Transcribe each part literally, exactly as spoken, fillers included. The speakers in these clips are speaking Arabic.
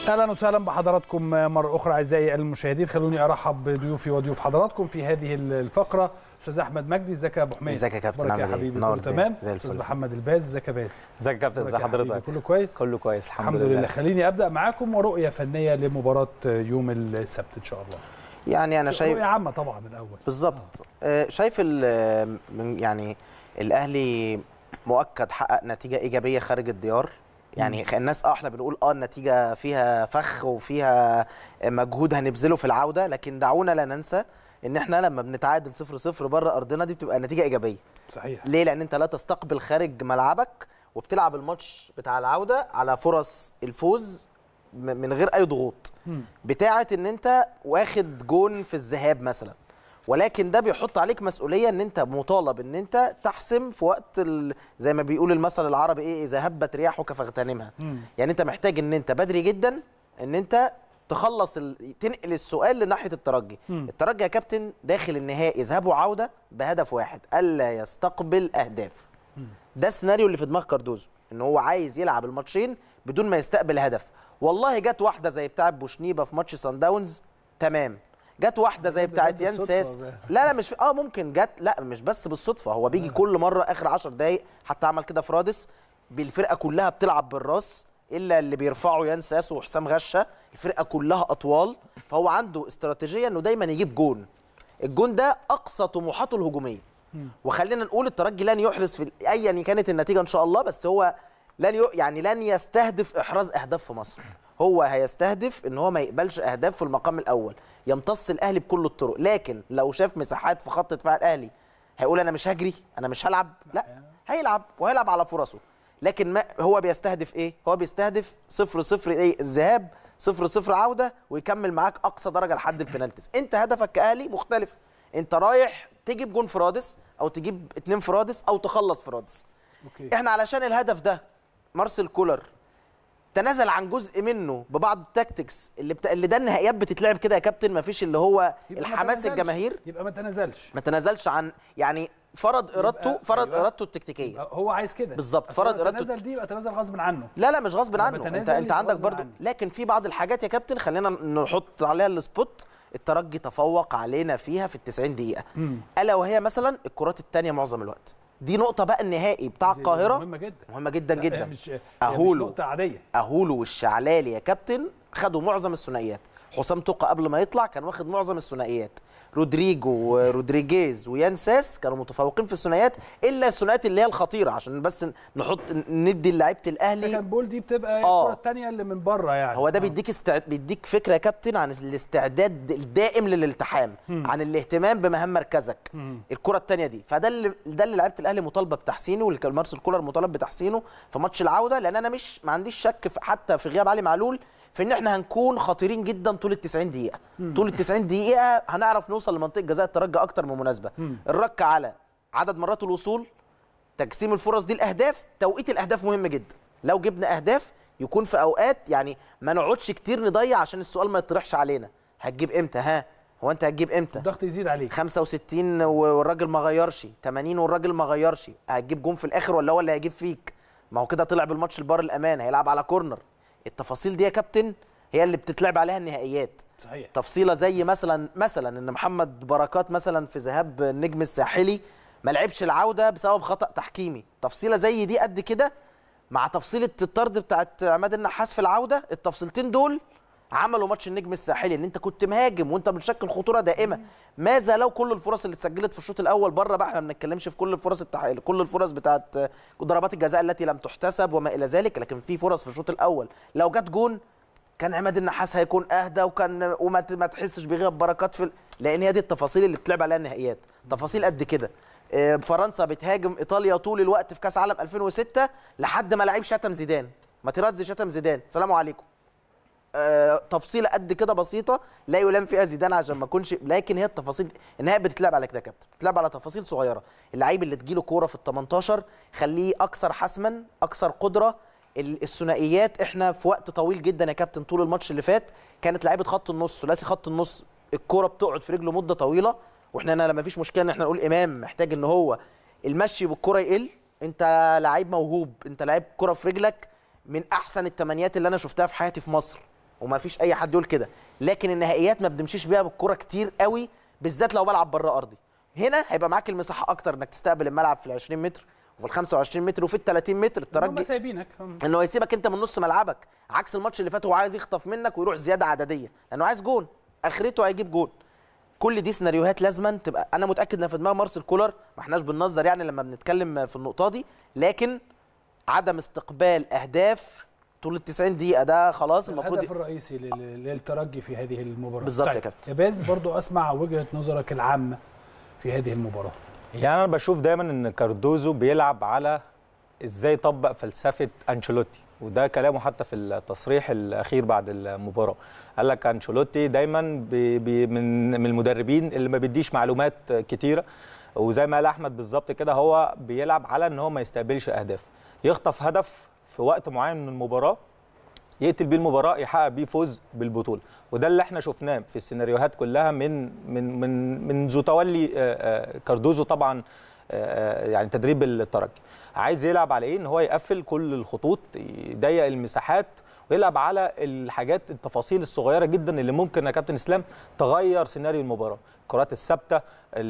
اهلا وسهلا بحضراتكم مره اخرى اعزائي المشاهدين. خلوني ارحب بضيوفي وضيوف حضراتكم في هذه الفقره. استاذ احمد مجدي، ازيك يا ابو حميد؟ ازيك يا كابتن؟ عامل ايه يا حبيبي؟ كله تمام. استاذ محمد الباز، ازيك يا باز؟ ازيك يا كابتن؟ ازي حضرتك؟ كله كويس؟ كله كويس الحمد, الحمد لله. لله. خليني ابدا معاكم ورؤيه فنيه لمباراه يوم السبت ان شاء الله. يعني انا شايف رؤيه عامه طبعا الاول بالظبط. آه. شايف يعني الاهلي مؤكد حقق نتيجه ايجابيه خارج الديار. يعني م. الناس اه احنا بنقول اه النتيجه فيها فخ وفيها مجهود هنبذله في العوده، لكن دعونا لا ننسى ان احنا لما بنتعادل صفر صفر بره ارضنا دي بتبقى نتيجه ايجابيه. صحيح. ليه؟ لان انت لا تستقبل خارج ملعبك وبتلعب الماتش بتاع العوده على فرص الفوز من غير اي ضغوط بتاعه ان انت واخد جون في الذهاب مثلا، ولكن ده بيحط عليك مسؤوليه ان انت مطالب ان انت تحسم في وقت ال... زي ما بيقول المثل العربي ايه، اذا هبت رياحك فاغتنمها. يعني انت محتاج ان انت بدري جدا ان انت تخلص ال... تنقل السؤال لناحيه الترجي. مم. الترجي يا كابتن داخل النهائي ذهاب وعوده بهدف واحد، الا يستقبل اهداف. مم. ده السيناريو اللي في دماغ كاردوزو، ان هو عايز يلعب الماتشين بدون ما يستقبل هدف. والله جت واحده زي بتاعه بوشنيبه في ماتش سان داونز تمام، جت واحده زي بتاعه يانساس لا لا مش اه ممكن جت، لا مش بس بالصدفه، هو بيجي كل مره اخر عشر دقائق، حتى عمل كده في رادس بالفرقه كلها بتلعب بالراس الا اللي بيرفعوا يانساس وحسام غشه، الفرقه كلها اطوال، فهو عنده استراتيجيه انه دايما يجيب جون. الجون ده اقصى طموحاته الهجوميه. وخلينا نقول الترجي لن يحرز في ايا كانت النتيجه ان شاء الله، بس هو لن ي... يعني لن يستهدف احراز اهداف في مصر. هو هيستهدف ان هو ما يقبلش اهداف في المقام الاول، يمتص الاهلي بكل الطرق، لكن لو شاف مساحات في خط دفاع الاهلي هيقول انا مش هجري، انا مش هلعب، لا هيلعب وهيلعب على فرصه. لكن ما هو بيستهدف ايه؟ هو بيستهدف صفر صفر ايه الذهاب، صفر صفر عوده، ويكمل معاك اقصى درجه لحد البنالتيز. انت هدفك كاهلي مختلف، انت رايح تجيب جون في رادس او تجيب اتنين في رادس او تخلص في رادس. أوكي. احنا علشان الهدف ده مارسيل كولر تنازل عن جزء منه ببعض التاكتكس اللي بتا... اللي ده النهائيات بتتلعب كده يا كابتن، مفيش اللي هو الحماس الجماهير، يبقى ما تنازلش ما تنازلش عن يعني فرض ارادته، فرض أيوة. ارادته التكتيكيه، هو عايز كده بالظبط، فرض ارادته. تنازل دي يبقى تنازل غصب عنه. لا لا مش غصب عنه، انت انت عندك برضو، لكن في بعض الحاجات يا كابتن خلينا نحط عليها السبوت. الترجي تفوق علينا فيها في التسعين دقيقه، مم. الا وهي مثلا الكرات الثانيه معظم الوقت. دي نقطة بقى النهائي بتاع القاهرة مهمة جدا، مهمة جدا جدا. مش أهولو مش نقطة عادية. أهولو والشعلالي يا كابتن خدوا معظم الثنائيات. حسام توقع قبل ما يطلع كان واخد معظم الثنائيات. رودريجو ورودريجيز ويانساس كانوا متفوقين في الثنائيات، الا الثنائيات اللي هي الخطيره، عشان بس نحط ندي لعيبه الاهلي. سكند بول دي بتبقى الكره الثانيه اللي من بره يعني. هو ده آه. بيديك استعد... بيديك فكره يا كابتن عن الاستعداد الدائم للالتحام، م. عن الاهتمام بمهام مركزك. م. الكره الثانيه دي، فده اللي ده اللي لعيبه الاهلي مطالبه بتحسينه، واللي مارسيل كولر مطالب بتحسينه في ماتش العوده، لان انا مش ما عنديش شك في حتى في غياب علي معلول في ان احنا هنكون خطيرين جدا طول التسعين دقيقه. مم. طول التسعين دقيقه هنعرف نوصل لمنطقه جزاء الترجي اكتر من مناسبه. مم. الرك على عدد مرات الوصول، تقسيم الفرص دي الاهداف، توقيت الاهداف مهم جدا. لو جبنا اهداف يكون في اوقات يعني ما نقعدش كتير نضيع عشان السؤال ما يطرحش علينا، هتجيب امتى؟ ها هو انت هتجيب امتى؟ الضغط يزيد عليك. خمسة وستين والراجل ما غيرش، تمانين والراجل ما غيرش، هتجيب جون في الاخر ولا هو اللي هيجيب فيك؟ ما هو كده طلع بالماتش البار الامان، هيلعب على كورنر. التفاصيل دي يا كابتن هي اللي بتتلعب عليها النهائيات. صحيح. تفصيله زي مثلا مثلا ان محمد بركات مثلا في ذهاب النجم الساحلي ما لعبش العوده بسبب خطا تحكيمي، تفصيله زي دي قد كده مع تفصيله الطرد بتاعت عماد النحاس في العوده، التفصيلتين دول عملوا ماتش النجم الساحلي، ان انت كنت مهاجم وانت بتشكل خطوره دائمه. ماذا لو كل الفرص اللي اتسجلت في الشوط الاول بره بقى، احنا ما بنتكلمش في كل الفرص التح... كل الفرص بتاعت ضربات الجزاء التي لم تحتسب وما الى ذلك، لكن في فرص في الشوط الاول لو جت جون كان عماد النحاس هيكون اهدى، وكان وما ما تحسش بغياب بركات في ال... لان هي دي التفاصيل اللي بتلعب عليها النهائيات، تفاصيل قد كده. فرنسا بتهاجم ايطاليا طول الوقت في كاس عالم ألفين وستة لحد ما لعيب شتم زيدان، ماتيراتزي شتم زيدان، سلام عليكم. آه تفصيله قد كده بسيطه لا يلام فيها زيدان عشان ما اكونش، لكن هي التفاصيل النهائي بتتلعب على كده يا كابتن، بتتلعب على تفاصيل صغيره. اللعيب اللي تجيله كوره في ال تمنتاشر خليه اكثر حسما، اكثر قدره. الثنائيات احنا في وقت طويل جدا يا كابتن طول الماتش اللي فات كانت لعيبه خط النص، ثلاثي خط النص الكوره بتقعد في رجله مده طويله، واحنا انا ما فيش مشكله ان احنا نقول امام محتاج ان هو المشي بالكوره يقل. انت لعيب موهوب، انت لعيب كوره في رجلك من احسن التمنيات اللي انا شفتها في حياتي في مصر، وما فيش اي حد يقول كده، لكن النهائيات ما بنمشيش بيها بالكره كتير قوي، بالذات لو بلعب بره ارضي. هنا هيبقى معاك المساحه اكتر انك تستقبل الملعب في ال عشرين متر وفي ال خمسة وعشرين متر وفي ال ثلاثين متر. الترجي سايبينك انه هيسيبك انت من نص ملعبك، عكس الماتش اللي فات هو عايز يخطف منك ويروح زياده عدديه لانه عايز جون، اخرته هيجيب جون. كل دي سيناريوهات لازما تبقى، انا متاكد انها في دماغ مارسيل كولر، ما احناش بننظر يعني لما بنتكلم في النقطه دي، لكن عدم استقبال اهداف طول ال تسعين دقيقه ده خلاص المفروض الهدف الرئيسي للترجي في هذه المباراه. بالظبط طيب يا كابتن. يا باز برضو اسمع وجهه نظرك العامه في هذه المباراه. يعني انا بشوف دايما ان كاردوزو بيلعب على ازاي يطبق فلسفه انشيلوتي، وده كلامه حتى في التصريح الاخير بعد المباراه. قال لك انشيلوتي دايما بي بي من من المدربين اللي ما بيديش معلومات كتيره، وزي ما قال احمد بالظبط كده هو بيلعب على ان هو ما يستقبلش اهداف، يخطف هدف في وقت معين من المباراه يقتل بيه المباراه يحقق بيه فوز بالبطوله. وده اللي احنا شفناه في السيناريوهات كلها من من من منذ تولي كاردوزو طبعا يعني تدريب الترجي. عايز يلعب على ايه؟ ان هو يقفل كل الخطوط، يضيق المساحات، ويلعب على الحاجات التفاصيل الصغيره جدا اللي ممكن يا كابتن اسلام تغير سيناريو المباراه. الكرات الثابته،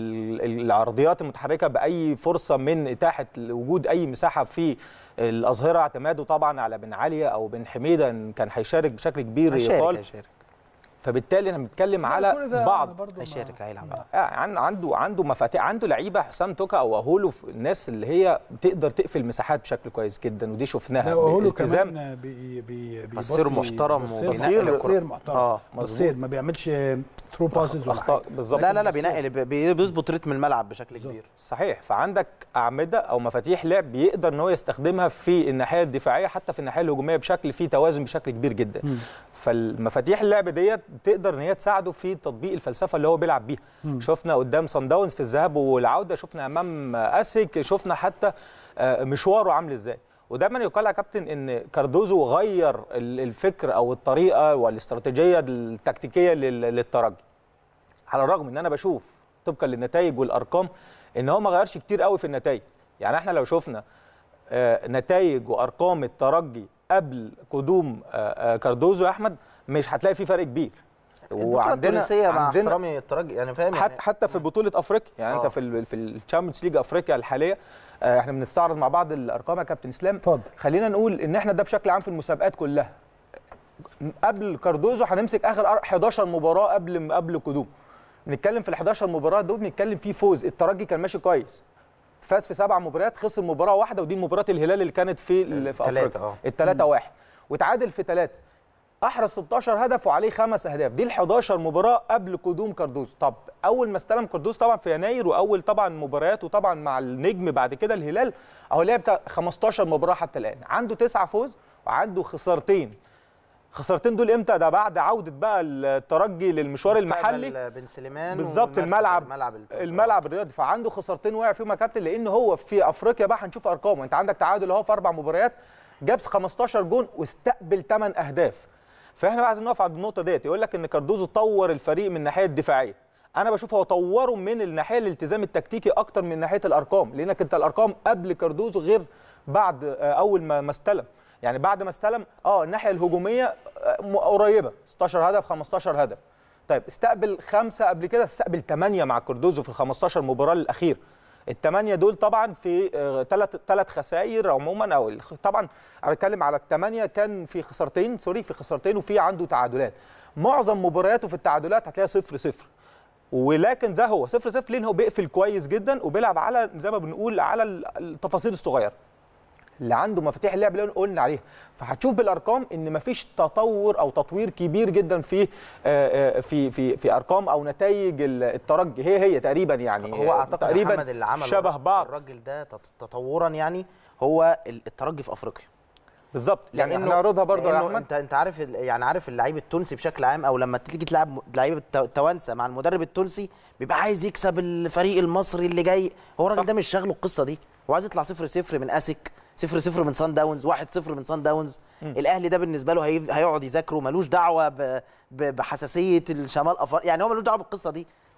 العرضيات المتحركه باي فرصه من اتاحه وجود اي مساحه في الاظهره، اعتماده طبعا على بن علي او بن حميده ان كان هيشارك بشكل كبير يقال. هيشارك فبالتالي انا بنتكلم على بعض هيشارك هيلعب عنده عنده مفاتيح، عنده لعيبه حسام توكا او اهولو، الناس اللي هي تقدر تقفل مساحات بشكل كويس جدا، ودي شفناها بالالتزام. بي بي بصير محترم وبصير بصير محترم اه بصير ما بيعملش ثرو باسز اخطاء بالظبط. لا لا لا بينقل بيظبط رتم الملعب بشكل بالزبط. كبير. صحيح. فعندك اعمده او مفاتيح لعب بيقدر ان هو يستخدمها في الناحيه الدفاعيه حتى في الناحيه الهجوميه بشكل فيه توازن بشكل كبير جدا. م. فالمفاتيح اللعب ديت تقدر ان هي تساعده في تطبيق الفلسفه اللي هو بيلعب بيها. م. شفنا قدام صن داونز في الذهاب والعوده، شفنا امام اسك، شفنا حتى مشواره عامل ازاي. ودايما يقال يا كابتن ان كاردوزو غير الفكر او الطريقه والاستراتيجيه التكتيكيه للترجي، على الرغم ان انا بشوف طبقا للنتائج والارقام ان هو ما غيرش كتير قوي في النتائج. يعني احنا لو شفنا نتائج وارقام الترجي قبل قدوم كاردوزو يا احمد مش هتلاقي في فرق كبير. وعندنا مع احترامي الترجي يعني فاهم حتى, يعني حتى في بطوله افريقيا يعني أوه. انت في ال في الشامبيونز ليج افريقيا الحاليه احنا بنستعرض مع بعض الارقام يا كابتن اسلام. اتفضل. خلينا نقول ان احنا ده بشكل عام في المسابقات كلها قبل كاردوزو هنمسك اخر حداشر مباراه قبل قبل قدوم، بنتكلم في ال حداشر مباراه دول بنتكلم فيه فوز. الترجي كان ماشي كويس، فاز في سبع مباريات، خسر مباراه واحده ودي مباراه الهلال اللي كانت في في افريقيا الثلاثة واحد، وتعادل في ثلاثة، احرز ستاشر هدف وعليه خمس اهداف. دي ال حداشر مباراه قبل قدوم كاردوزو. طب اول ما استلم كاردوزو طبعا في يناير واول طبعا مبارياته طبعا مع النجم بعد كده الهلال، اهو لعب خمستاشر مباراه حتى الان، عنده تسعة فوز وعنده خسارتين. خسارتين دول امتى؟ ده بعد عوده بقى الترجي للمشوار المحلي بن سليمان بالظبط، الملعب الملعب, الملعب الرياضي. فعنده خسارتين وقع فيهم يا كابتن، لان هو في افريقيا بقى هنشوف ارقامه. انت عندك تعادل اهو في اربع مباريات، جاب خمستاشر جون واستقبل ثمان اهداف. فاحنا بقى عايزين نقف عند النقطه ديت. يقول لك ان كاردوزو طور الفريق من الناحيه الدفاعيه، انا بشوف هو طوره من الناحيه الالتزام التكتيكي اكتر من ناحيه الارقام، لانك انت الارقام قبل كاردوزو غير بعد اول ما استلم. يعني بعد ما استلم اه الناحيه الهجوميه قريبه، ستاشر هدف خمستاشر هدف. طيب استقبل خمسه قبل كده، استقبل ثمانية مع كاردوزو في ال خمستاشر مباراه الاخير. الثمانيه دول طبعا في ثلاث ثلاث خسائر عموما، او طبعا انا بتكلم على الثمانيه كان في خسارتين سوري في خسارتين وفي عنده تعادلات. معظم مبارياته في التعادلات هتلاقيها صفر صفر، ولكن ده هو صفر صفر لان هو بيقفل كويس جدا وبيلعب على زي ما بنقول على التفاصيل الصغيره اللي عنده مفاتيح اللعب اللي قلنا عليها. فهتشوف بالارقام ان مفيش تطور او تطوير كبير جدا في في في في ارقام او نتائج الترجي، هي هي تقريبا يعني هو اعتقد تقريبا محمد اللي عمله شبه بعض. الراجل ده تطورا يعني هو الترجي في افريقيا بالظبط. يعني هنعرضها برضه يا احمد. انت انت عارف يعني عارف اللعيب التونسي بشكل عام، او لما تيجي تلعب لعيبه التوانسه مع المدرب التونسي بيبقى عايز يكسب الفريق المصري اللي جاي. هو الراجل ده مش شاغله القصه دي، هو عايز يطلع صفر صفر من اسك، صفر صفر من صن داونز، واحد صفر من صن داونز. الاهلي ده بالنسبه له هي... هيقعد يذاكره، ملوش دعوه ب... ب... بحساسيه الشمال افريقيا، يعني هو ملوش دعوه بالقصه دي.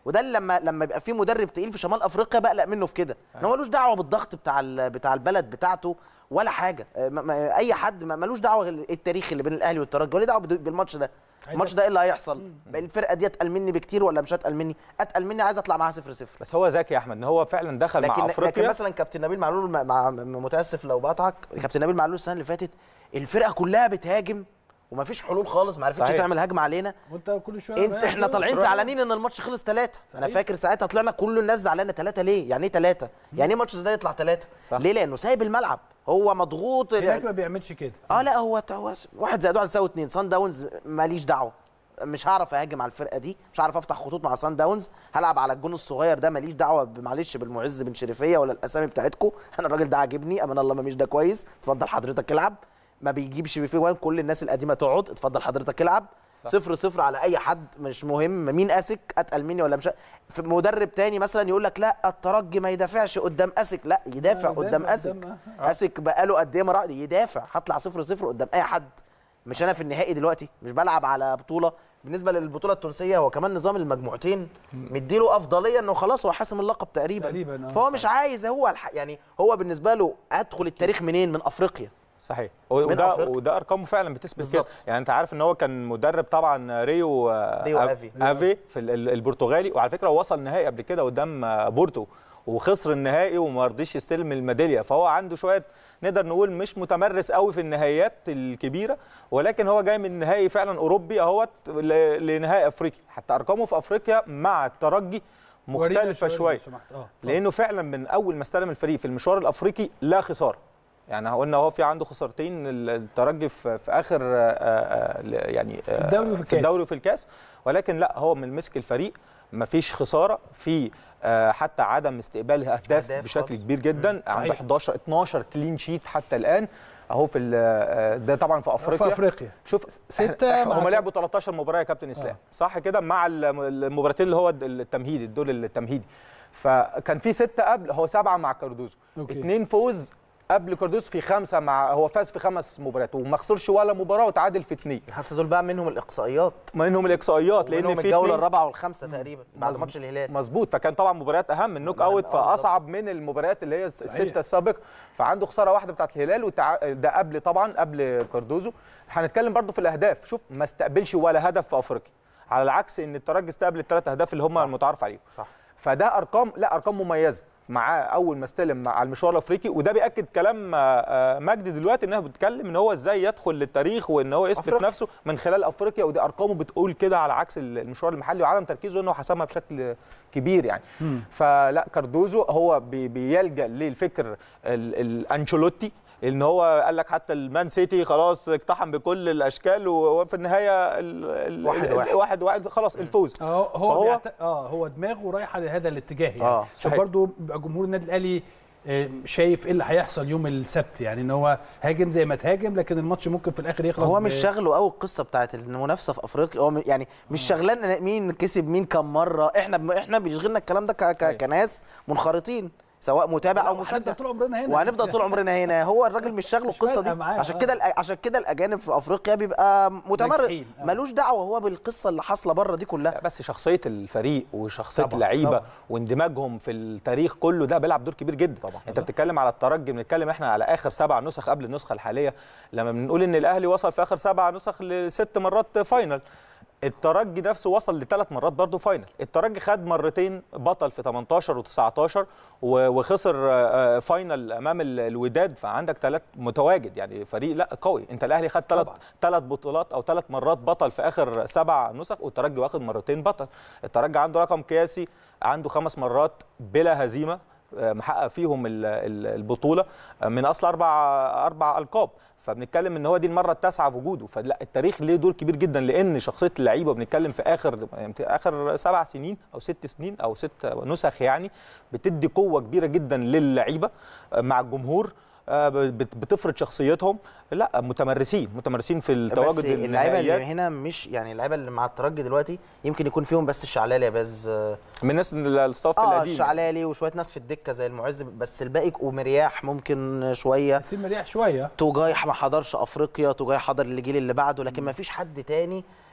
وده اللي لما لما يبقى في مدرب تقيل في شمال افريقيا بقلق منه في كده، ان هو ملوش دعوه بالضغط بتاع بتاع البلد بتاعته ولا حاجه. اي حد ملوش دعوه التاريخ اللي بين الاهلي والترجي ولا دعوه بالماتش ده. الماتش ده ايه اللي هيحصل؟ الفرقه دي اتقل مني بكتير ولا مش اتقل مني؟ اتقل مني، عايز اطلع معاها صفر صفر. بس هو ذكي يا احمد ان هو فعلا دخل لكن مع افريقيا. لكن مثلا كابتن نبيل معلول مع متاسف لو بقطعك، كابتن نبيل معلول السنه اللي فاتت الفرقه كلها بتهاجم ومفيش حلول خالص، ما عرفتش تعمل هجمه علينا، وانت كل شويه انت احنا طالعين زعلانين ان الماتش خلص ثلاثة. انا فاكر ساعتها طلعنا كل الناس زعلانه ثلاثة. ليه؟ يعني ايه ثلاثة؟ يعني ايه ماتش ده يطلع ثلاثة؟ ليه؟ لانه سايب الملعب، هو مضغوط هناك يعني ما بيعملش كده. اه لا هو واحد زائد واحد يساوي اثنين. صن داونز ماليش دعوه، مش هعرف اهاجم على الفرقه دي، مش هعرف افتح خطوط مع صن داونز، هلعب على الجون الصغير ده، ماليش دعوه معلش بالمعز بن شريفيه ولا الاسامي بتاعتكم. انا الراجل ده عاجبني، امان الله ما مش ده كويس، اتفضل حضرتك العب. ما بيجيبش في جوان، كل الناس القديمه تقعد، اتفضل حضرتك العب. صح. صفر صفر على اي حد، مش مهم مين اسك اتقل مني ولا مش. في مدرب تاني مثلا يقول لك لا الترجي ما يدافعش قدام اسك، لا يدافع قدام اسك. اسك بقاله قد ايه مرة يدافع، هطلع صفر صفر قدام اي حد. مش انا في النهائي دلوقتي، مش بلعب على بطوله. بالنسبه للبطوله التونسيه هو كمان نظام المجموعتين مديله افضليه، انه خلاص هو حاسم اللقب تقريبا, تقريباً. فهو مش عايز، هو الح... يعني هو بالنسبه له ادخل التاريخ منين؟ من افريقيا. صحيح. وده وده ارقامه فعلا بتثبت كده. يعني انت عارف ان هو كان مدرب طبعا ريو ريو افي افي في البرتغالي، وعلى فكره وصل نهائي قبل كده قدام بورتو وخسر النهائي وما رضيش يستلم الميداليه. فهو عنده شويه نقدر نقول مش متمرس قوي في النهائيات الكبيره، ولكن هو جاي من نهائي فعلا اوروبي اهوت لنهائي افريقي. حتى ارقامه في افريقيا مع الترجي مختلفه شويه، لانه فعلا من اول ما استلم الفريق في المشوار الافريقي لا خساره. يعني قلنا هو في عنده خسارتين الترجي في, في اخر يعني في الدوري وفي, في الدوري وفي الكاس، ولكن لا هو من مسك الفريق ما فيش خساره، في حتى عدم استقبال اهداف بشكل كبير جدا. عنده احداشر اتناشر كلين شيت حتى الان اهو في ده طبعا في افريقيا. في افريقيا شوف ستة هم لعبوا تلتاشر مباراه يا كابتن اسلام. آه. صح كده، مع المباراتين اللي هو التمهيدي، الدور التمهيدي. فكان في ستة قبل، هو سبعة مع كاردوزو، اثنين فوز قبل كاردوزو في خمسه، مع هو فاز في خمس مباريات وما خسرش ولا مباراه وتعادل في اثنين. الخمسه دول بقى منهم الاقصائيات، منهم الاقصائيات لان في الجوله الرابعه والخامسه تقريبا بعد ماتش الهلال. مظبوط. فكان طبعا مباريات اهم، النوك اوت فاصعب من المباريات اللي هي السته السابقه. فعنده خساره واحده بتاعت الهلال وتع... ده قبل طبعا قبل كاردوزو. هنتكلم برضو في الاهداف، شوف ما استقبلش ولا هدف في افريقيا، على العكس ان الترجي استقبل الثلاث اهداف اللي هم المتعارف عليهم. صح. فده ارقام، لا ارقام مميزه معاه اول ما استلم على المشوار الافريقي. وده بياكد كلام مجدي دلوقتي انها بتتكلم ان هو ازاي يدخل للتاريخ وان هو يثبت أفريقيا. نفسه من خلال افريقيا، ودي ارقامه بتقول كده على عكس المشوار المحلي وعدم تركيزه انه حسمها بشكل كبير يعني. مم. فلا كاردوزو هو بي بيلجا للفكر الانشيلوتي، ان هو قال لك حتى المان سيتي خلاص اقتحم بكل الاشكال وفي النهايه ال واحد واحد واحد واحد خلاص الفوز. اه هو بيعت... اه هو دماغه رايحه لهذا الاتجاه يعني. اه عشان برضه جمهور النادي الاهلي شايف ايه اللي هيحصل يوم السبت، يعني ان هو هاجم زي ما تهاجم، لكن الماتش ممكن في الاخر يخلص. هو مش شغله قوي القصه بتاعت المنافسه في افريقيا، هو يعني مش شغلان مين كسب مين كم مره. احنا احنا بيشغلنا الكلام ده كناس منخرطين سواء متابع او مشجع، طول عمرنا هنا وهنفضل طول عمرنا هنا. هو الراجل مش شاغله القصه دي، عشان كده عشان كده الاجانب في افريقيا بيبقى متمرد، ملوش دعوه هو بالقصه اللي حاصله بره دي كلها. بس شخصيه الفريق وشخصيه اللعيبه واندماجهم في التاريخ كله ده بيلعب دور كبير جدا. طبعا انت بتتكلم على الترجي، بنتكلم احنا على اخر سبع نسخ قبل النسخه الحاليه. لما بنقول ان الاهلي وصل في اخر سبع نسخ لست مرات فاينل، الترجي نفسه وصل لثلاث مرات برضه فاينل. الترجي خد مرتين بطل في تمنتاشر وتسعتاشر وخسر فاينل امام الوداد. فعندك ثلاث متواجد، يعني فريق لا قوي. انت الاهلي خد ثلاث ثلاث بطولات او ثلاث مرات بطل في اخر سبع نسخ، والترجي واخد مرتين بطل. الترجي عنده رقم قياسي، عنده خمس مرات بلا هزيمه محقق فيهم البطوله من اصل اربع اربع القاب. فبنتكلم ان هو دي المره التاسعه في وجوده. فلا التاريخ ليه دور كبير جدا، لان شخصيه اللعيبه بنتكلم في اخر اخر سبع سنين او ست سنين او ست نسخ يعني بتدي قوه كبيره جدا للعيبه مع الجمهور، بتفرض شخصيتهم. لا متمرسين متمرسين في التواجد. بس اللعيبه اللي هنا مش يعني اللعيبه اللي مع الترجي دلوقتي يمكن يكون فيهم بس الشعلالي يا باز من الناس الستاف اه القديم، الشعلالي وشويه ناس في الدكه زي المعز، بس الباقي ومرياح ممكن شويه. بس مرياح شويه. توجاي ما حضرش افريقيا، توجاي حضر الجيل اللي بعده، لكن ما فيش حد تاني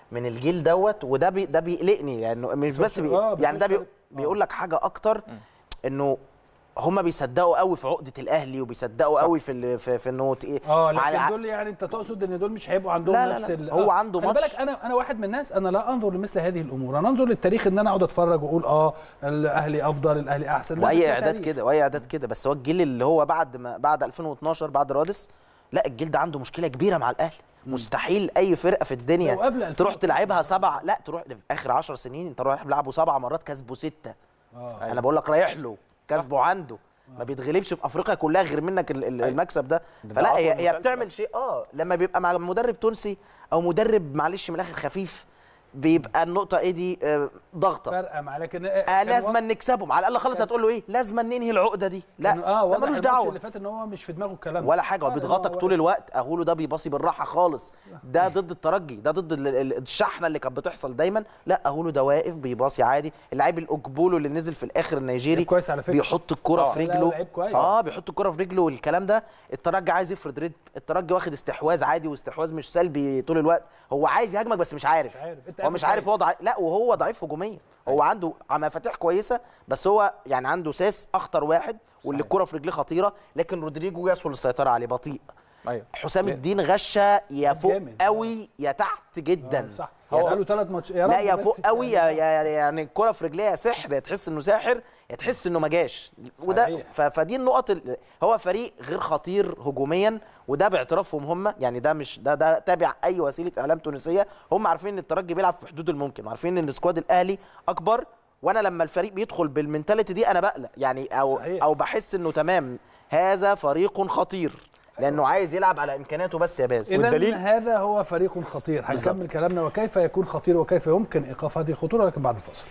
من الجيل دوت، وده بي ده بيقلقني لانه يعني مش بس بي يعني ده بي بيقول لك حاجه اكتر، انه هم بيصدقوا قوي في عقده الاهلي وبيصدقوا قوي في في, في انه ايه اه لكن دول يعني انت تقصد ان دول مش هيبقوا عندهم لا نفس لا لا هو عنده ماتش. خلي بالك انا انا واحد من الناس انا لا انظر لمثل هذه الامور، انا انظر للتاريخ ان انا اقعد اتفرج واقول اه الاهلي افضل الاهلي احسن، واي اعداد كده واي اعداد كده. بس هو الجيل اللي هو بعد ما بعد ألفين واثناشر بعد رادس، لا الجيل ده عنده مشكله كبيره مع الاهلي. مستحيل اي فرقه في الدنيا تروح تلعبها سبعه، لا تروح في اخر عشر سنين انت رايح تلعبه سبع مرات كسبه سته. آه. انا بقول لك رايح له كسبه عنده، ما بيتغلبش في افريقيا كلها غير منك المكسب ده. فلا هي هي بتعمل شيء اه لما بيبقى مع مدرب تونسي او مدرب معلش من الاخر خفيف، بيبقى النقطه ايه دي آه ضغطه فارقه معاه. لكن آه لازم نكسبهم على الاقل. خالص هتقول له ايه لازم ننهي العقده دي، لا اه ده ملوش دعوه. اللي فات ان هو مش في دماغه الكلام ولا حاجه، هو بيضغطك طول الوقت. اقوله ده بيباصي بالراحه خالص، ده ضد الترجي، ده ضد الشحنه اللي كانت بتحصل دايما. لا اقوله ده واقف بيباصي عادي. اللاعب الاوجبولو اللي نزل في الاخر النيجيري كويس على فكره، بيحط الكره في رجله. اه بيحط الكره في رجله والكلام ده. الترجي عايز يفرض رد، الترجي واخد استحواذ عادي واستحواذ مش سلبي طول الوقت. هو عايز يهاجمك بس مش عارف, مش عارف. هو مش عارف هو ضعيف، لا وهو ضعيف هجوميا. هو عنده مفاتيح كويسه بس هو يعني عنده ساس اخطر واحد واللي الكره في رجليه خطيره، لكن رودريجو يسهل السيطره عليه، بطيء. أيوة. حسام الدين غشه يا فوق قوي يا تحت جدا. صح، هو قالوا ثلاث ماتش لا يا فوق قوي يا يعني الكره في رجليه يا سحر، يا تحس انه ساحر يا تحس انه ما جاش. وده فدي النقط. هو فريق غير خطير هجوميا، وده باعترافهم هم، يعني ده مش ده ده تابع اي وسيله اعلام تونسيه. هم عارفين ان الترجي بيلعب في حدود الممكن، عارفين ان سكواد الاهلي اكبر. وانا لما الفريق بيدخل بالمنتاليتي دي انا بقلق يعني، او صحيح. او بحس انه تمام هذا فريق خطير لانه عايز يلعب على امكانياته بس يا باز. والدليل هذا هو فريق خطير. هنكمل كلامنا وكيف يكون خطير وكيف يمكن ايقاف هذه الخطوره، لكن بعد الفاصل.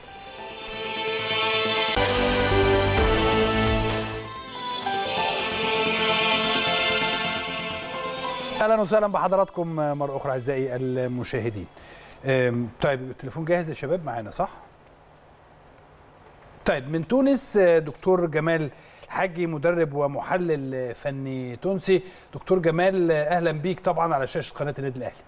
اهلا وسهلا بحضراتكم مره اخرى اعزائي المشاهدين. طيب التليفون جاهز يا شباب معانا صح؟ طيب من تونس دكتور جمال الحاجي مدرب ومحلل فني تونسي. دكتور جمال اهلا بيك طبعا على شاشه قناه النادي الاهلي.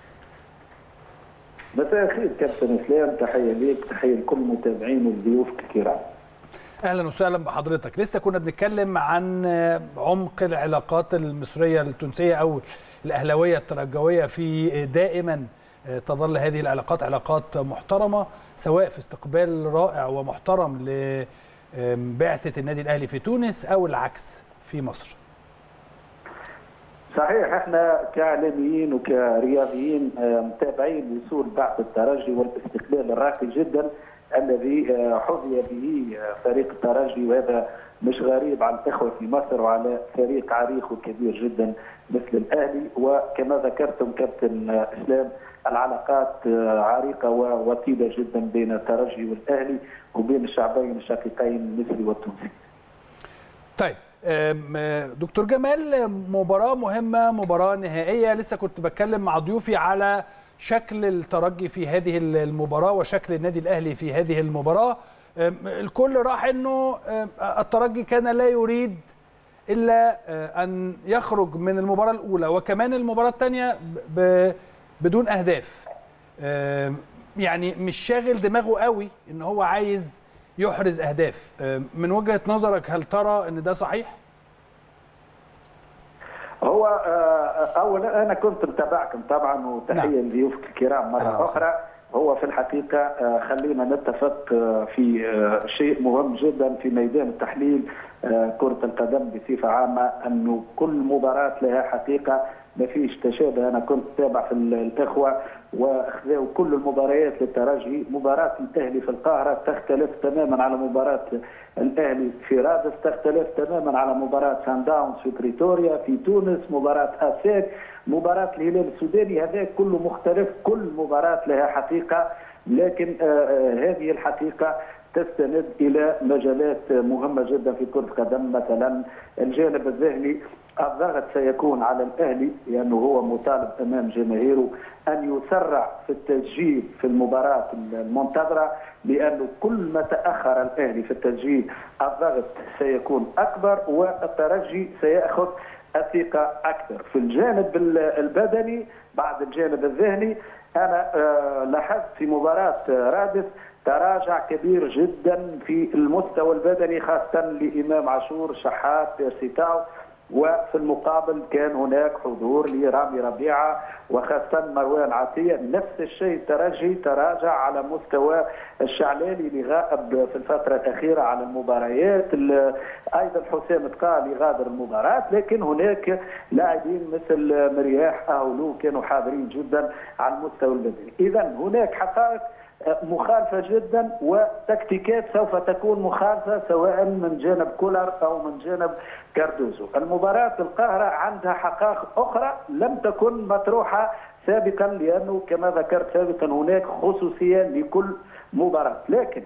مساء الخير كابتن اسلام، تحيه ليك تحيه لكل المتابعين والضيوف الكرام. اهلا وسهلا بحضرتك. لسه كنا بنتكلم عن عمق العلاقات المصريه التونسيه او الاهلاويه الترجويه، في دائما تظل هذه العلاقات علاقات محترمه، سواء في استقبال رائع ومحترم لبعثه النادي الاهلي في تونس او العكس في مصر. صحيح، احنا كاعلاميين وكرياضيين متابعين وصول بعث الترجي والاستقبال الراقي جدا الذي حظي به فريق الترجي، وهذا مش غريب على الاخوه في مصر وعلى فريق عريق وكبير جدا مثل الاهلي. وكما ذكرتم كابتن اسلام العلاقات عريقه ووطيده جدا بين الترجي والاهلي وبين الشعبين الشقيقين المصري والتونسي. طيب دكتور جمال، مباراه مهمه، مباراه نهائيه. لسه كنت بتكلم مع ضيوفي على شكل الترجي في هذه المباراه وشكل النادي الاهلي في هذه المباراه. الكل راح انه الترجي كان لا يريد الا ان يخرج من المباراه الاولى وكمان المباراه الثانيه بدون اهداف. يعني مش شاغل دماغه قوي ان هو عايز يحرز اهداف. من وجهه نظرك هل ترى ان ده صحيح؟ هو اولا انا كنت متابعكم طبعا، وتحيه لضيوفك الكرام مره اخرى. هو في الحقيقه خلينا نتفق في شيء مهم جدا في ميدان التحليل كره القدم بصفه عامه، انه كل مباراه لها حقيقه، ما فيش تشابه. انا كنت تابع في الاخوه واخذوا كل المباريات للترجي. مباراه الاهلي في القاهره تختلف تماما على مباراه الاهلي في رادس، تختلف تماما على مباراه سان داونز في بريتوريا في تونس، مباراه اساك، مباراه الهلال السوداني، هذا كله مختلف. كل مباراه لها حقيقه، لكن آه هذه الحقيقه تستند الى مجالات مهمه جدا في كره القدم. مثلا الجانب الذهني، الضغط سيكون على الاهلي لانه هو مطالب امام جماهيره ان يسرع في التسجيل في المباراه المنتظره، لانه كل ما تاخر الاهلي في التسجيل الضغط سيكون اكبر والترجي سياخذ الثقه اكثر. في الجانب البدني بعد الجانب الذهني، انا لاحظت في مباراه رادس تراجع كبير جدا في المستوى البدني، خاصه لامام عاشور، شحات، بيرسيتاو، وفي المقابل كان هناك حضور لرامي ربيعه وخاصه مروان عطيه. نفس الشيء الترجي تراجع على مستوى الشعلالي اللي غائب في الفتره الاخيره على المباريات، ايضا حسام تقال يغادر المباراه، لكن هناك لاعبين مثل مرياح اهولو كانوا حاضرين جدا على المستوى البدني. اذا هناك حقائق مخالفة جدا وتكتيكات سوف تكون مخالفة سواء من جانب كولر أو من جانب كاردوزو. المباراة القاهرة عندها حقائق أخرى لم تكن مطروحة سابقا، لأنه كما ذكرت سابقا هناك خصوصية لكل مباراة، لكن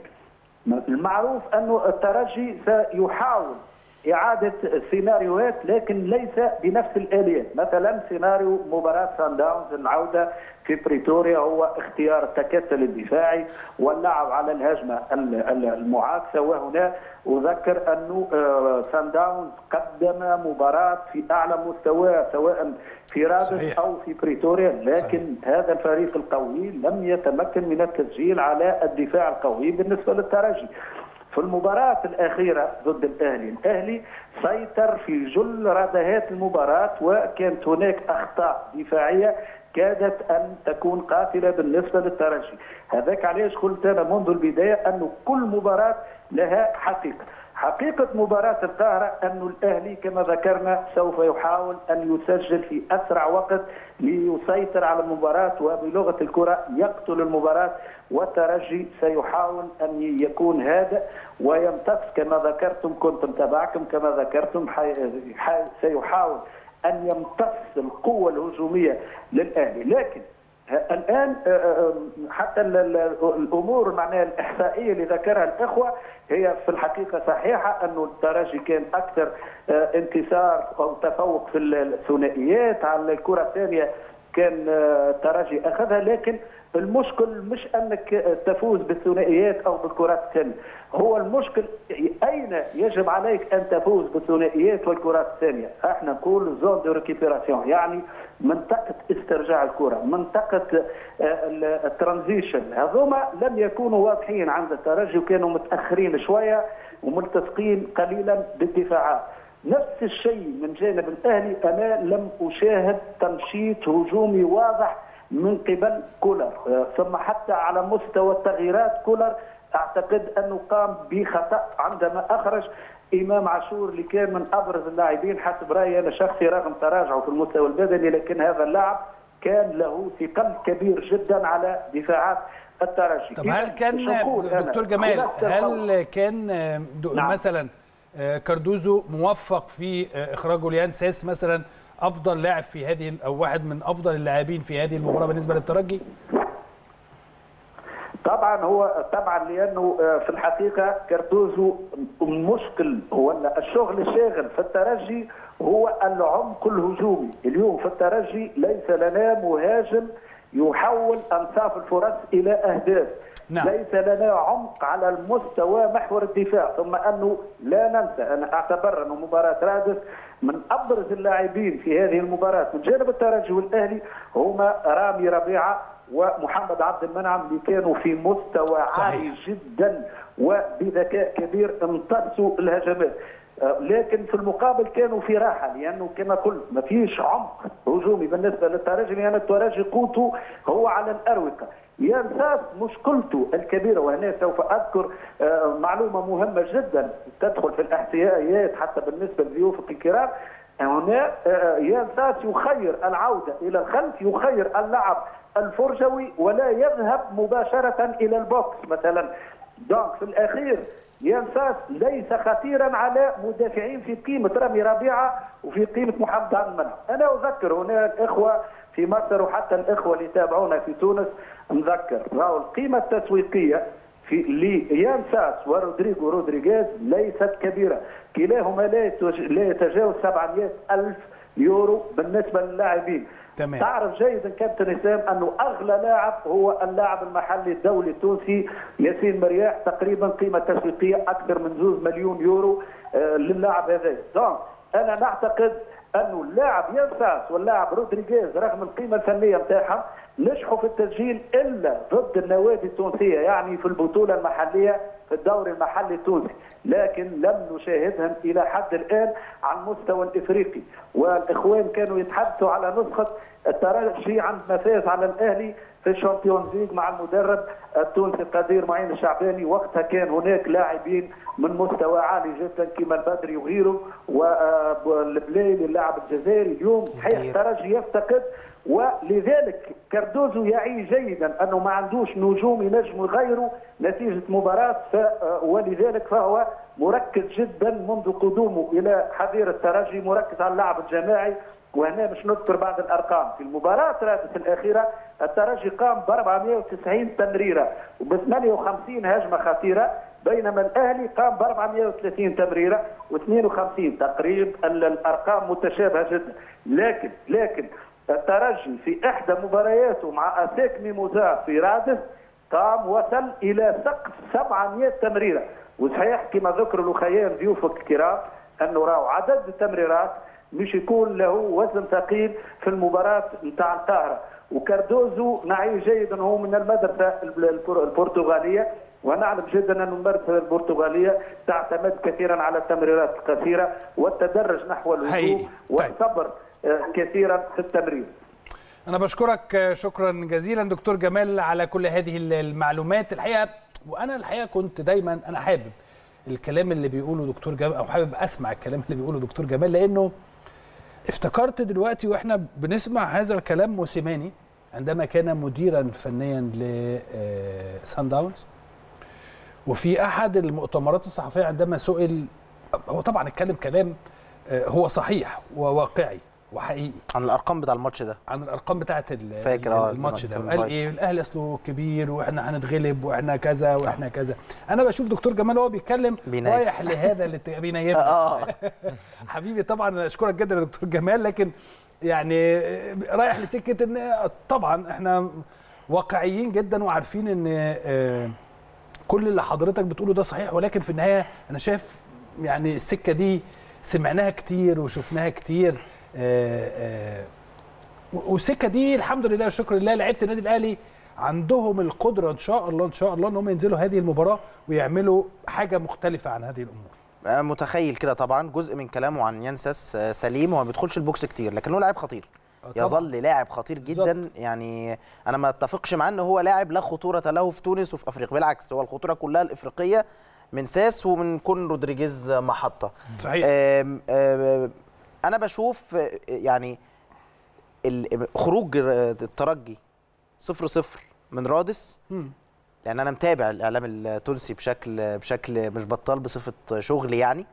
المعروف أنه الترجي سيحاول إعادة سيناريوهات لكن ليس بنفس الآليات. مثلا سيناريو مباراة سان داونز العودة في بريتوريا هو اختيار التكتل الدفاعي واللعب على الهجمة المعاكسة، وهنا أذكر أنه سان داونز قدم مباراة في أعلى مستوى سواء في رادس أو في بريتوريا، لكن صحيح. هذا الفريق القوي لم يتمكن من التسجيل على الدفاع القوي بالنسبة للترجي. في المباراة الأخيرة ضد الأهلي، الأهلي سيطر في جل ردهات المباراة وكانت هناك أخطاء دفاعية كادت أن تكون قاتلة بالنسبة للترجي. هذاك علاش قلت أنا منذ البداية أنه كل مباراة لها حقيقة. حقيقة مباراة القاهرة أن الأهلي كما ذكرنا سوف يحاول أن يسجل في أسرع وقت ليسيطر على المباراة وبلغة الكرة يقتل المباراة، والترجي سيحاول أن يكون هادئ ويمتص كما ذكرتم، كنت متابعكم كما ذكرتم، سيحاول أن يمتص القوة الهجومية للأهلي. لكن الآن حتى الأمور معناها الإحصائية اللي ذكرها الإخوة هي في الحقيقة صحيحة، أنه الترجي كان أكثر انتصار أو تفوق في الثنائيات، على الكرة الثانية كان الترجي أخذها، لكن المشكل مش أنك تفوز بالثنائيات أو بالكرات الثانية، هو المشكل أين يجب عليك أن تفوز بالثنائيات والكرات الثانية. احنا نقول زون دو ريكيبيراسيون، يعني منطقة استرجاع الكرة، منطقة الترانزيشن، هذوما لم يكونوا واضحين عند الترجي وكانوا متأخرين شوية وملتصقين قليلا بالدفاعات. نفس الشيء من جانب الأهلي، أنا لم أشاهد تنشيط هجومي واضح من قبل كولر، ثم حتى على مستوى التغييرات كولر أعتقد أنه قام بخطأ عندما أخرج إمام عاشور اللي كان من أبرز اللاعبين حسب رأيي أنا شخصي رغم تراجعه في المستوى البدني، لكن هذا اللاعب كان له ثقل كبير جدا على دفاعات الترجي. طب هل كان دكتور جمال هل كان نعم. مثلا كاردوزو موفق في إخراجه ليان ساس مثلا افضل لاعب في هذه او واحد من افضل اللاعبين في هذه المباراه بالنسبه للترجي؟ طبعا هو طبعا لانه في الحقيقه كاردوزو المشكل هو الشغل الشاغل في الترجي هو العمق الهجومي. اليوم في الترجي ليس لنا مهاجم يحول انصاف الفرص الى اهداف، نعم. ليس لنا عمق على المستوى محور الدفاع، ثم انه لا ننسى انا اعتبر انه مباراه رادس من ابرز اللاعبين في هذه المباراه من جانب الترجي والاهلي هما رامي ربيعه ومحمد عبد المنعم اللي كانوا في مستوى عالي جدا وبذكاء كبير امتصوا الهجمات، لكن في المقابل كانوا في راحه لانه كما قلت ما فيش عمق هجومي بالنسبه للترجي، لان الترجي قوته هو على الاروقه. ينساس مشكلته الكبيره، وهنا سوف اذكر معلومه مهمه جدا تدخل في الاحصائيات حتى بالنسبه لضيوفك الكرام. هنا ينساس يخير العوده الى الخلف، يخير اللعب الفرجوي ولا يذهب مباشره الى البوكس مثلا. دونك في الاخير ينساس ليس خطيرا على مدافعين في قيمه رامي ربيعه وفي قيمه محمد عبد المنعم. انا اذكر هنا الاخوه في مصر وحتى الاخوه اللي يتابعونا في تونس، نذكر راهو القيمه التسويقيه في ليانساس ورودريغو رودريغيز ليست كبيره، كلاهما لا يتجاوز سبعمائة ألف يورو بالنسبه للاعبين. تمام. تعرف جيدا كابتن هشام انه اغلى لاعب هو اللاعب المحلي الدولي التونسي ياسين مرياح، تقريبا قيمه تسويقيه اكثر من زوز مليون يورو آه للاعب هذا. دونك انا نعتقد انه اللاعب ينساس واللاعب رودريغيز رغم القيمه الفنيه نتاعهم نجحوا في التسجيل الا ضد النوادي التونسيه، يعني في البطوله المحليه في الدوري المحلي التونسي، لكن لم نشاهدهم الى حد الان على المستوى الافريقي. والاخوان كانوا يتحدثوا على نسخه الترجي عندما فاز على الاهلي في الشامبيونز ليج مع المدرب التونسي القدير معين الشعباني. وقتها كان هناك لاعبين من مستوى عالي جدا كما البدري وغيره والبلايلي اللاعب الجزائري. اليوم صحيح الترجي يفتقد، ولذلك كاردوزو يعي جيدا انه ما عندوش نجوم ينجموا يغيروا نتيجه مباراه، ولذلك فهو مركز جدا منذ قدومه الى حظيره الترجي، مركز على اللعب الجماعي. وهنا مش نذكر بعض الارقام. في المباراه رادس الاخيره الترجي قام ب أربعمائة وتسعين تمريره وب ثمانية وخمسين هجمه خطيره، بينما الاهلي قام ب أربعمائة وثلاثين تمريره واثنين وخمسين. تقريبا الارقام متشابهه جدا، لكن لكن الترجي في احدى مبارياته مع اسيك ميموزا في رادس قام وصل الى سقف سبعمائة تمريره. وصحيح كما ذكروا الاخيان ضيوفك الكرام انه راهو عدد التمريرات مش يكون له وزن ثقيل في المباراه نتاع القاهره. وكاردوزو نعي جيدا هو من المدرسه البرتغاليه، ونعلم جدا ان المدرسه البرتغاليه تعتمد كثيرا على التمريرات القصيره والتدرج نحو الهجوم والصبر كثيرا في التمرير. انا بشكرك شكرا جزيلا دكتور جمال على كل هذه المعلومات الحقيقه. وانا الحقيقه كنت دايما انا حابب الكلام اللي بيقوله دكتور جمال، او حابب اسمع الكلام اللي بيقوله دكتور جمال، لانه افتكرت دلوقتي واحنا بنسمع هذا الكلام موسيماني عندما كان مديرا فنيا لسان داونز، وفي احد المؤتمرات الصحفيه عندما سئل، هو طبعا اتكلم كلام هو صحيح وواقعي وحقيقي عن الارقام بتاع الماتش ده، عن الارقام بتاعه فاكر الماتش ده، قال ايه الاهلي اصله كبير واحنا هنتغلب واحنا كذا واحنا كذا. انا بشوف دكتور جمال هو بيتكلم رايح لهذا اللي بينيمنا. اه حبيبي طبعا انا اشكرك جدا يا دكتور جمال، لكن يعني رايح لسكه ان طبعا احنا واقعيين جدا وعارفين ان كل اللي حضرتك بتقوله ده صحيح، ولكن في النهايه انا شايف يعني السكه دي سمعناها كتير وشفناها كتير. آآ آآ والسكه دي الحمد لله والشكر لله لعيبه النادي الاهلي عندهم القدره ان شاء الله ان شاء الله ان هم ينزلوا هذه المباراه ويعملوا حاجه مختلفه عن هذه الامور. متخيل كده طبعا. جزء من كلامه عن ينساس سليم، هو ما بيدخلش البوكس كتير لكن هو لاعب خطير، يظل لاعب خطير جدا بالزبط. يعني انا ما اتفقش معاه ان هو لاعب لا خطوره له في تونس وفي افريقيا، بالعكس هو الخطوره كلها الافريقيه من ساس ومن كون رودريجيز محطه. صحيح. آم آم انا بشوف يعني خروج الترجي صفر صفر من رادس، لان انا متابع الاعلام التونسي بشكل بشكل مش بطال بصفه شغلي يعني،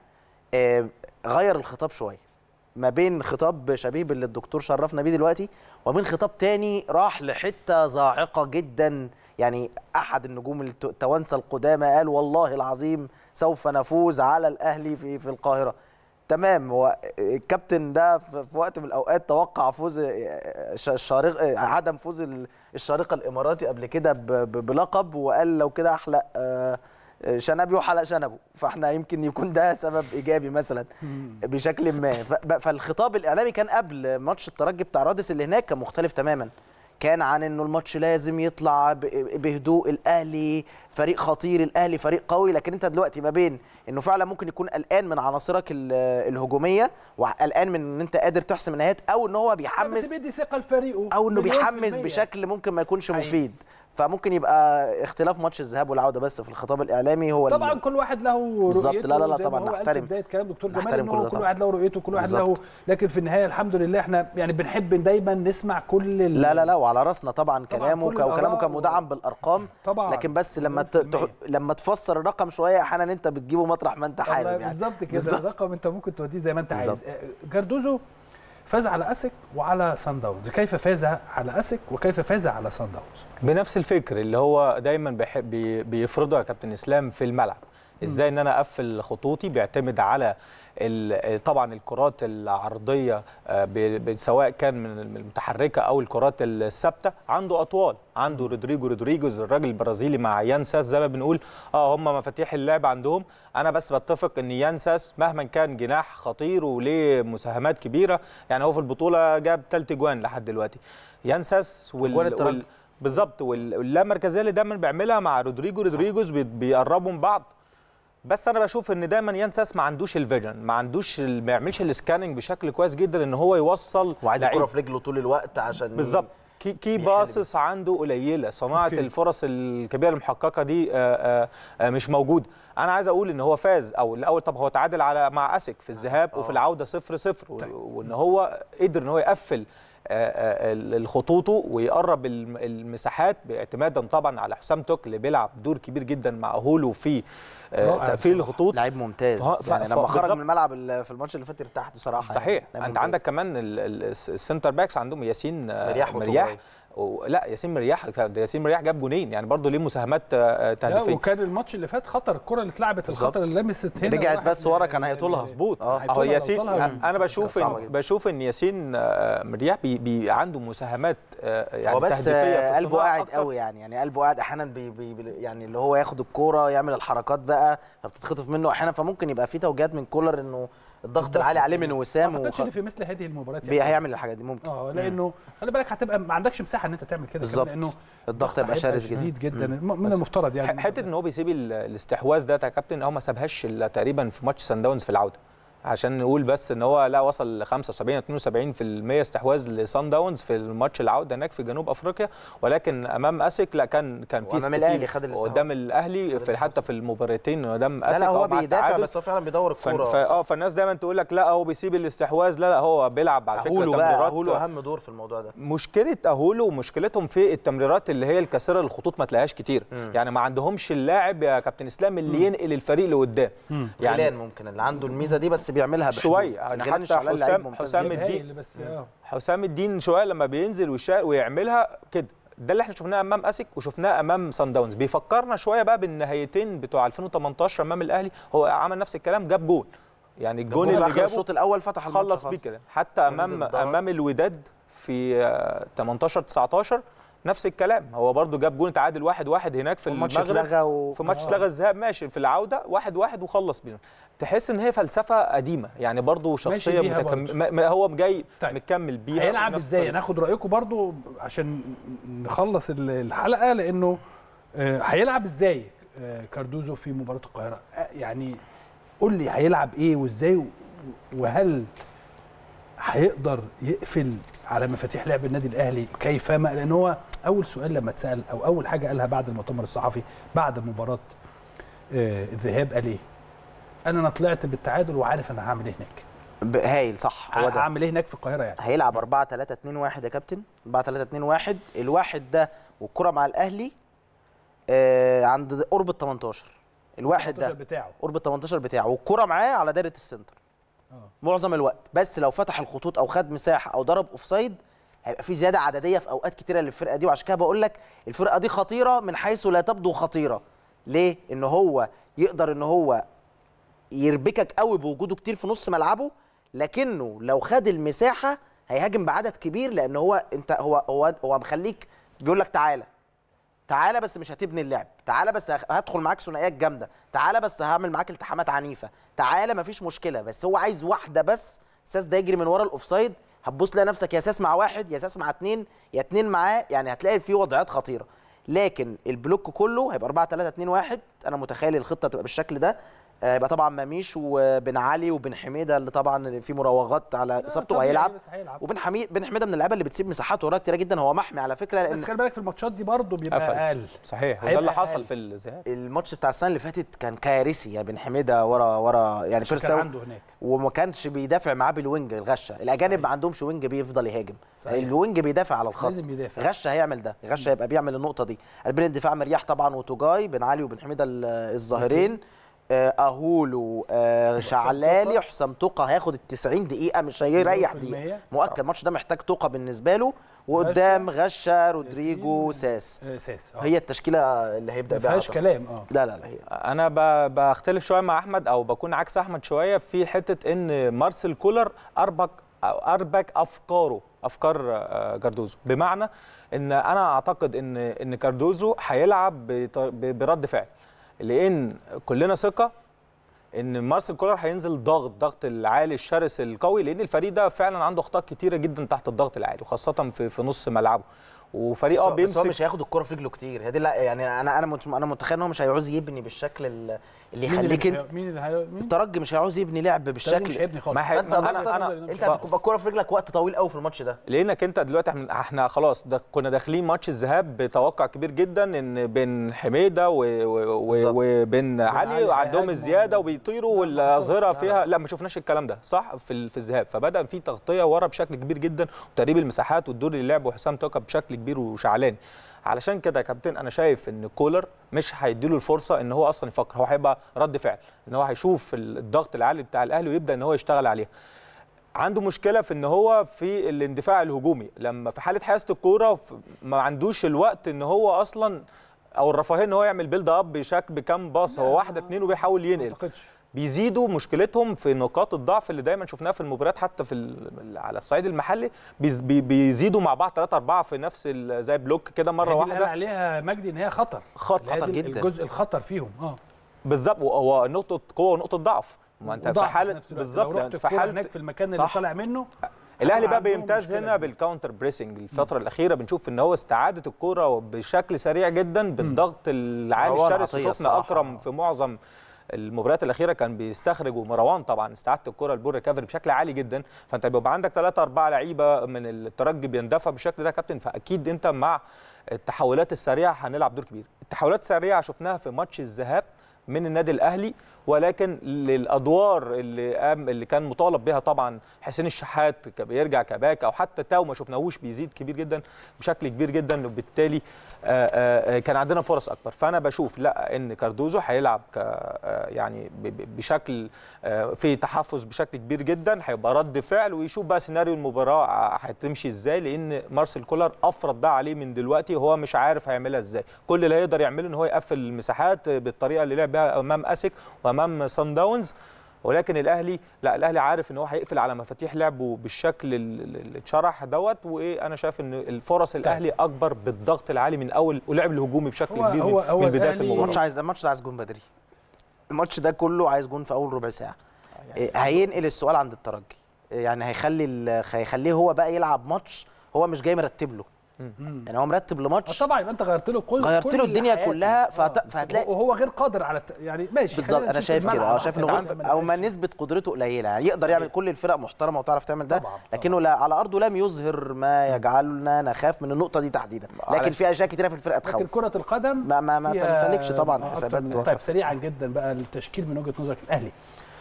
غير الخطاب شويه ما بين خطاب شبيه باللي الدكتور شرفنا بيه دلوقتي وبين خطاب تاني راح لحته ضاعقه جدا. يعني احد النجوم التوانسه القدامى قال والله العظيم سوف نفوز على الاهلي في في القاهره. تمام، هو الكابتن ده في وقت من الاوقات توقع فوز الشارقه، عدم فوز الشارقه الاماراتي قبل كده بلقب، وقال لو كده احلق شنبي وحلق شنبه، فاحنا يمكن يكون ده سبب ايجابي مثلا بشكل ما. فالخطاب الاعلامي كان قبل ماتش الترجي بتاع رادس اللي هناك كان مختلف تماما، كان عن انه الماتش لازم يطلع بهدوء، الاهلي فريق خطير، الاهلي فريق قوي. لكن انت دلوقتي ما بين انه فعلا ممكن يكون قلقان من عناصرك الهجوميه وقلقان من ان انت قادر تحسم النهايات، او ان هو بيحمس بس بيدي ثقه لفريقه، او انه بيحمس بشكل ممكن ما يكونش مفيد. فممكن يبقى اختلاف ماتش الذهاب والعوده بس في الخطاب الاعلامي هو طبعا كل واحد له رؤيته بالظبط. لا لا لا طبعا نحترم بدايه كلام دكتور جمال انه كل واحد له رؤيته كل واحد له، لكن في النهايه الحمد لله احنا يعني بنحب دايما نسمع كل لا لا لا وعلى راسنا طبعا, طبعاً كلامه وكلامه كان مدعم بالارقام طبعا، لكن بس لما ت... لما تفسر الرقم شويه احيانا انت بتجيبه مطرح ما انت حابب يعني بالظبط كده. الرقم انت ممكن توديه زي ما انت عايز. كاردوزو فاز على اسك وعلى سان داونز، كيف فاز على اسك وكيف فاز على سان داونز؟ بنفس الفكر اللي هو دايما بيحب بيفرضه يا كابتن اسلام في الملعب. ازاي ان انا اقفل خطوطي، بيعتمد على طبعا الكرات العرضيه سواء كان من المتحركه او الكرات الثابته. عنده اطوال، عنده رودريجو رودريجوز الراجل البرازيلي مع يانساس، زي ما بنقول اه هم مفاتيح اللعب عندهم. انا بس بتفق ان يانساس مهما كان جناح خطير وليه مساهمات كبيره، يعني هو في البطوله جاب ثلاث اجوان لحد دلوقتي. يانساس وال, وال... بالظبط، واللامركزيه اللي دايما بيعملها مع رودريجو رودريجوز بيقربوا من بعض. بس انا بشوف ان دايما يانساس ما عندوش الفيجن، ما عندوش ما بيعملش السكاننج بشكل كويس جدا ان هو يوصل، وعايز الكره في رجله طول الوقت عشان بالظبط. كي, كي باصص عنده قليله، صناعه أوكي. الفرص الكبيره المحققه دي آآ آآ مش موجوده. انا عايز اقول ان هو فاز او الاول، طب هو تعادل على مع اسك في الذهاب أوه. وفي العوده صفر صفر، وان هو قدر ان هو يقفل الخطوطه ويقرب المساحات باعتمادا طبعا على حسام توك اللي بيلعب دور كبير جدا مع هولو في تقفيل الخطوط. لعيب ممتاز يعني لما خرج من الملعب في الماتش اللي فات ارتحت بصراحه. صحيح يعني. انت عندك كمان السنتر باكس عندهم ياسين مرياح, مرياح لا ياسين مرياح ياسين مرياح جاب جونين، يعني برضه ليه مساهمات تهديفيه. وكان الماتش اللي فات خطر، الكره اللي اتلعبت الخطر اللي لمست هنا رجعت بس ورا كان هيطولها. مظبوط. اهو ياسين انا بشوف إن بشوف ان ياسين مرياح بي بي عنده مساهمات يعني هو بس تهديفيه، قلبه قاعد قوي يعني يعني قلبه قاعد احيانا بي بي يعني اللي هو ياخد الكوره يعمل الحركات بقى فبتتخطف منه احيانا، فممكن يبقى في توجيهات من كولر انه الضغط العالي عليه من وسام. ما اعتقدش ان في مثل هذه المباريات يعني هيعمل الحاجات دي ممكن اه لانه خلي بالك هتبقى ما عندكش مساحه ان انت تعمل كده، لانه الضغط هيبقى شرس جديد جدا من المفترض يعني. حته ان هو بيسيب الاستحواذ ده يا كابتن، هو ما سابهاش تقريبا في ماتش سان داونز في العوده، عشان نقول بس ان هو لا وصل ل خمسة وسبعين اثنين وسبعين بالمية استحواذ لسان داونز في الماتش العوده هناك في جنوب افريقيا، ولكن امام اسك لا كان كان في امام الاهلي خد الاستحواذ قدام الاهلي في حتى في المباراتين قدام اسك. لا, لا هو بيدافع بس هو فعلا بيدور الكوره. اه فالناس دايما تقول لك لا هو بيسيب الاستحواذ، لا لا هو بيلعب على فكره تمريرات. اهولو اهم دور في الموضوع ده. مشكله اهولو ومشكلتهم في التمريرات اللي هي الكسره للخطوط ما تلاقيهاش كتير، م. يعني ما عندهمش اللاعب يا كابتن اسلام اللي م. ينقل الفريق لقدام، يعني ممكن اللي عنده الميزه دي بس بيعملها شويه يعني. حتى حسام حسام الدين حسام الدين شويه لما بينزل ويعملها كده، ده اللي احنا شفناه امام اسك وشفناه امام سان داونز. بيفكرنا شويه بقى بالنهايتين بتوع ألفين وتمنتاشر امام الاهلي، هو عمل نفس الكلام، جاب جول يعني الجول اللي جابه الشوط الاول فتح خلص بيه كده. حتى امام امام الوداد في تمنتاشر تسعتاشر نفس الكلام، هو برده جاب جول تعادل واحد واحد هناك في المغرب و... في ماتش اتلغى الذهاب ماشي، في العوده واحد واحد وخلص بينا. تحس ان هي فلسفه قديمه يعني، برده شخصيه متكم... هو جاي طيب. مكمل بيها. هيلعب ازاي؟ ناخد رايكم برده عشان نخلص الحلقه، لانه هيلعب ازاي كاردوزو في مباراه القاهره؟ يعني قول لي هيلعب ايه وازاي، وهل هيقدر يقفل على مفاتيح لعب النادي الاهلي كيفما؟ لان هو اول سؤال لما اتسال او اول حاجه قالها بعد المؤتمر الصحفي بعد مباراه الذهاب قال ايه؟ انا انا طلعت بالتعادل وعارف انا هعمل ايه هناك. هايل صح، هو ده هعمل ايه هناك في القاهره يعني. هيلعب أربعة ثلاثة اثنين واحد يا كابتن، أربعة ثلاثة اثنين واحد، الواحد ده والكره مع الاهلي آه عند قرب ال تمنتاشر، الواحد ده بتاعه قرب ال تمنتاشر بتاعه والكره معاه على دايره السنتر أوه. معظم الوقت، بس لو فتح الخطوط او خد مساحه او ضرب اوفسايد هيبقى في زياده عدديه في اوقات كتيره للفرقه دي، وعشان كده بقول لك الفرقه دي خطيره من حيث لا تبدو خطيره. ليه؟ ان هو يقدر ان هو يربكك قوي بوجوده كتير في نص ملعبه، لكنه لو خد المساحه هيهاجم بعدد كبير، لان هو انت هو هو هو مخليك بيقول لك تعالى تعالى بس مش هتبني اللعب، تعالى بس هدخل معاك ثنائيات جامده، تعالى بس هعمل معاك التحامات عنيفه، تعالى مفيش مشكله، بس هو عايز واحده بس. ساس ده يجري من ورا الاوفسايد، هتبص تلاقي نفسك يا ساس مع واحد يا ساس مع اثنين يا اثنين معاه، يعني هتلاقي فيه وضعيات خطيره. لكن البلوك كله هيبقى أربعة ثلاثة اثنين واحد، انا متخيل الخطه تبقى بالشكل ده. هيبقى طبعا مميش وبن علي وبن حميده اللي طبعا في مراوغات على اصابته هيلعب، وبن حميد بن حميده من اللعيبه اللي بتسيب مساحات وراها كتيره جدا، هو محمي على فكره، لان بس خلي بالك في الماتشات دي برضه بيبقى اقل. صحيح، وده اللي حصل في الذهاب. الماتش بتاع السنه اللي فاتت كان كارثي يا بن حميده ورا ورا يعني كان عنده هناك، وما كانش بيدافع معاه بالوينج الغشه. الاجانب ما عندهمش وينج بيفضل يهاجم، الوينج بيدافع على الخط، لازم يدافع. غشه هيعمل ده، غشه هيبقى بيعمل النقطه دي. قلبين الدفاع مرياح طبعا وتوجاي، بن علي وبن حميده الظاهرين. اهولو آه شعلالي حسام توقة هياخد ال تسعين دقيقه، مش هيريح دقيقه، مؤكد الماتش ده محتاج توقة بالنسبه له، وقدام غشة رودريجو ساس. ساس هي التشكيله اللي هيبدا بيها، ما فيهاش كلام. اه لا لا لا هي. انا بختلف شويه مع احمد، او بكون عكس احمد شويه في حته ان مارسيل كولر اربك اربك افكاره افكار كاردوزو، بمعنى ان انا اعتقد ان ان كاردوزو هيلعب برد فعل، لان كلنا ثقه ان مارسيل كولر هينزل ضغط ضغط العالي الشرس القوي، لان الفريق ده فعلا عنده اخطاء كتيره جدا تحت الضغط العالي، وخاصه في في نص ملعبه، وفريق اه بيمسك. بس هو مش هياخد الكره في رجله كتير، هي دي يعني انا انا انا متخيل ان هو مش هيعوز يبني بالشكل اللي يخليك انت. مين اللي هي مين؟ الترجي مش هيعوز يبني لعب بالشكل، مش هيبني خالص. ما ح... انت انا انا انت هتبقى الكره في رجلك وقت طويل قوي في الماتش ده، لانك انت دلوقتي احنا, احنا خلاص ده كنا داخلين ماتش الذهاب بتوقع كبير جدا ان بين حميده وبين علي وعندهم الزياده وبيطيروا والاظهره فيها، لا ما شفناش الكلام ده صح في في الذهاب، فبدا في تغطيه ورا بشكل كبير جدا وتقريب المساحات والدور اللي لعبه حسام توكا بشكل كبير وشعلاني. علشان كده يا كابتن انا شايف ان كولر مش هيديله الفرصه ان هو اصلا يفكر، هو هيبقى رد فعل، ان هو هيشوف الضغط العالي بتاع الاهلي ويبدا ان هو يشتغل عليها. عنده مشكله في ان هو في الاندفاع الهجومي، لما في حاله حيازه الكوره ما عندوش الوقت ان هو اصلا او الرفاهيه ان هو يعمل بيلد اب بشكل بكام باص، هو واحده اتنين وبيحاول ينقل. بيزيدوا مشكلتهم في نقاط الضعف اللي دايما شفناها في المباريات، حتى في على الصعيد المحلي بيزيدوا مع بعض ثلاثة أربعة في نفس زي بلوك كده مره واحده. اللي عليها مجدي ان هي خطر خطر, خطر جدا، الجزء الخطر فيهم اه بالظبط، هو نقطه قوه ونقطه ضعف، ما انت في حاله بالظبط في حاله هناك في المكان اللي طالع منه. الاهلي بقى بيمتاز هنا بالكاونتر بريسنج، الفتره م. الاخيره بنشوف ان هو استعاده الكوره بشكل سريع جدا بالضغط العالي الشرس، شفنا اكرم في معظم المباريات الاخيره كان بيستخرج، ومروان طبعا استعاده الكره البول ريكفري بشكل عالي جدا، فانت بيبقى عندك ثلاثة أربعة لعيبه من الترجي بيندفع بالشكل ده كابتن، فاكيد انت مع التحولات السريعه هنلعب دور كبير. التحولات السريعه شفناها في ماتش الذهاب من النادي الاهلي، ولكن للادوار اللي قام اللي كان مطالب بها طبعا حسين الشحات بيرجع كباك، او حتى تاو ما شفناهوش بيزيد كبير جدا بشكل كبير جدا، وبالتالي آآ آآ كان عندنا فرص اكبر. فانا بشوف لا ان كاردوزو هيلعب يعني بشكل في تحفظ بشكل كبير جدا، هيبقى رد فعل ويشوف بقى سيناريو المباراه هتمشي ازاي، لان مارسيل كولر افرض ده عليه من دلوقتي، هو مش عارف هيعملها ازاي. كل اللي هيقدر يعمله ان هو يقفل المساحات بالطريقه اللي لعب بها امام اسك وامام صن داونز، ولكن الاهلي لا، الاهلي عارف ان هو هيقفل على مفاتيح لعبه بالشكل اللي اتشرح دوت، وايه انا شايف ان الفرص الاهلي اكبر بالضغط العالي من اول ولعب الهجومي بشكل كبير هو هو من بدايه المباراه. الماتش عايز الماتش ده عايز جون بدري، الماتش ده كله عايز جون في اول ربع ساعه، يعني هينقل السؤال عند الترجي، يعني هيخلي هيخليه هو بقى يلعب ماتش هو مش جاي مرتب له، يعني هو مرتب لماتش طبعا يبقى انت غيرت له كل غيرت له الدنيا كلها، فهت... فهتلاقي وهو غير قادر على يعني ماشي بالظبط. انا شايف كده، اه شايف انه او ما نسبه قدرته قليله، يعني يقدر يعمل كل الفرق محترمه وتعرف تعمل ده، طبعًا لكنه لا على ارضه لم يظهر ما يجعلنا نخاف من النقطه دي تحديدا، لكن في اشياء كتيره في الفرقه تخوف، لكن كره القدم ما ما, ما تمتلكش طبعا حسابات. طيب سريعا جدا بقى التشكيل من وجهه نظرك الاهلي.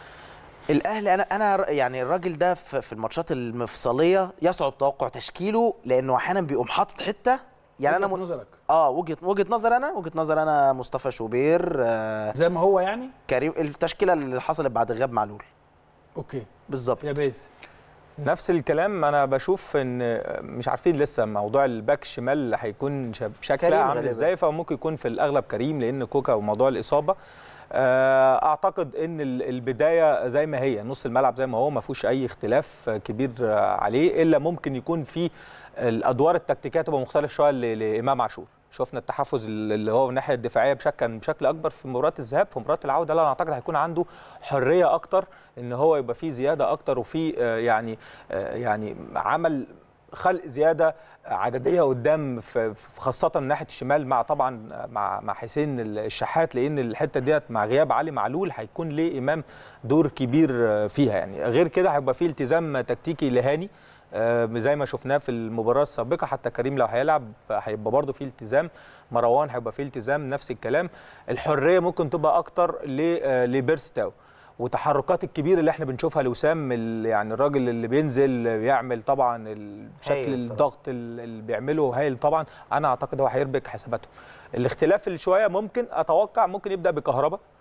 الاهلي انا انا يعني الراجل ده في الماتشات المفصليه يصعب توقع تشكيله، لانه احيانا بيقوم حاطط حته، يعني وجهة انا م... نظرك اه وجهه وجهه نظر انا وجهه نظر انا مصطفى شوبير آه زي ما هو يعني كريم، التشكيله اللي حصلت بعد غياب معلول. اوكي بالظبط يا بيز نفس الكلام. انا بشوف ان مش عارفين لسه موضوع الباك الشمال هيكون بشكل عامل ازاي، فممكن يكون في الاغلب كريم لان كوكا وموضوع الاصابه. اعتقد ان البدايه زي ما هي، نص الملعب زي ما هو، ما فيهوش اي اختلاف كبير عليه، الا ممكن يكون في الادوار التكتيكيه تبقى مختلف شويه لامام عاشور. شفنا التحفز اللي هو الناحيه الدفاعيه بشكل بشكل اكبر في مباراه الذهاب، في مباراه العوده لا انا اعتقد هيكون عنده حريه اكتر، ان هو يبقى فيه زياده اكتر، وفي يعني يعني عمل خلق زياده عدديه قدام في خاصه من ناحيه الشمال، مع طبعا مع مع حسين الشحات، لان الحته ديت مع غياب علي معلول هيكون ليه امام دور كبير فيها. يعني غير كده هيبقى فيه التزام تكتيكي لهاني زي ما شفناه في المباراه السابقه، حتى كريم لو هيلعب هيبقى برضه فيه التزام، مروان هيبقى فيه التزام نفس الكلام. الحريه ممكن تبقى اكتر لبيرستاو، وتحركات الكبيره اللي احنا بنشوفها لوسام، يعني الراجل اللي بينزل بيعمل طبعا شكل الضغط اللي بيعمله هايل طبعا. انا اعتقد هو هيربك حساباته. الاختلاف اللي شويه ممكن اتوقع ممكن يبدا بكهربا،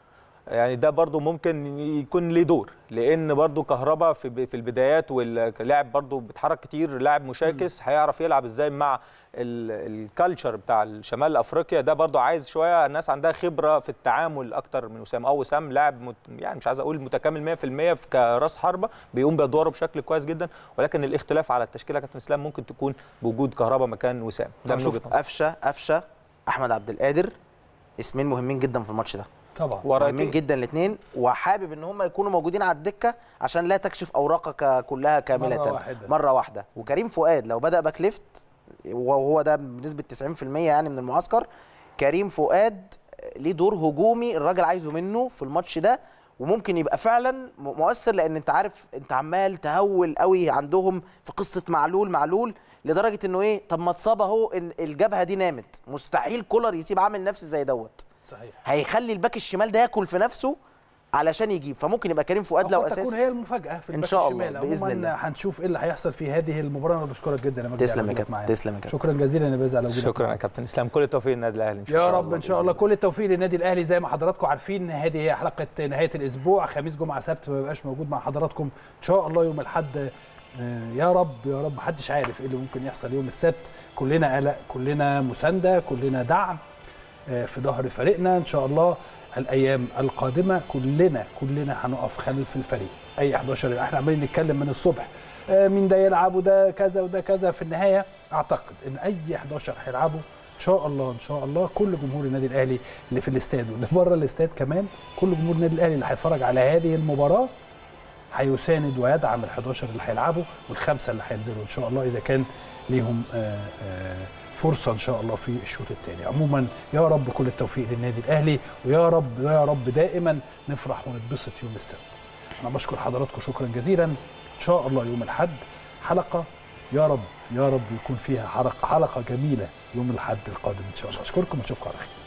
يعني ده برضو ممكن يكون ليه دور، لان برضو كهربا في في البدايات واللاعب برضو بيتحرك كتير، لاعب مشاكس هيعرف يلعب ازاي مع الكالتشر بتاع شمال افريقيا. ده برضو عايز شويه الناس عندها خبره في التعامل اكتر من وسام. او وسام لاعب مت يعني مش عايز اقول متكامل مية في المية كراس حربه، بيقوم بادواره بشكل كويس جدا، ولكن الاختلاف على التشكيله كابتن اسلام ممكن تكون بوجود كهربا مكان وسام. ده نشوف قفشه قفشه احمد عبد القادر، اسمين مهمين جدا في الماتش ده طبعا، مهمين جدا الاثنين، وحابب ان هم يكونوا موجودين على الدكه عشان لا تكشف اوراقك كلها كامله مره واحده, مرة واحدة. وكريم فؤاد لو بدا باك ليفت وهو ده بنسبه تسعين في المية يعني من المعسكر، كريم فؤاد ليه دور هجومي الراجل عايزه منه في الماتش ده، وممكن يبقى فعلا مؤثر، لان انت عارف انت عمال تهول قوي عندهم في قصه معلول معلول لدرجه انه ايه، طب ما اتصاب اهو، الجبهه دي نامت، مستحيل كولر يسيب عامل نفسي زي دوت. صحيح، هيخلي الباك الشمال ده ياكل في نفسه علشان يجيب، فممكن يبقى كريم فؤاد لو اساسي. تكون هي المفاجاه في ان شاء الله باذن الله. هنشوف ايه اللي هيحصل في هذه المباراه. انا بشكرك جدا يا مجدي. تسلم يا كابتن، تسلم يا كابتن، شكرا جزيلا يا باذل على وجودك. شكرا يا كابتن اسلام، كل التوفيق للنادي الاهلي ان شاء الله. يا رب ان شاء الله كل التوفيق للنادي الاهلي. زي ما حضراتكم عارفين هذه هي حلقه نهايه الاسبوع، خميس جمعه سبت ما بيبقاش موجود مع حضراتكم ان شاء الله يوم الاحد. يا رب يا رب، محدش عارف ايه اللي ممكن يحصل يوم السبت. كلنا قلق، كلنا مسانده، كلنا دعم في ظهر فريقنا ان شاء الله. الايام القادمه كلنا كلنا هنقف خلف الفريق. اي احداشر احنا عمالين نتكلم من الصبح مين ده يلعب وده كذا وده كذا، في النهايه اعتقد ان اي احداشر هيلعبوا ان شاء الله ان شاء الله. كل جمهور النادي الاهلي اللي في الاستاد واللي بره الاستاد كمان، كل جمهور النادي الاهلي اللي هيتفرج على هذه المباراه هيساند ويدعم الحداشر اللي هيلعبوا والخمسه اللي هينزلوا ان شاء الله اذا كان ليهم آآ آآ فرصه ان شاء الله في الشوط الثاني. عموما يا رب كل التوفيق للنادي الاهلي، ويا رب يا رب دائما نفرح ونتبسط يوم السبت. انا بشكر حضراتكم شكرا جزيلا. ان شاء الله يوم الاحد حلقه يا رب يا رب يكون فيها حلقه حلقه جميله يوم الاحد القادم ان شاء الله. اشكركم واشوفكم على خير.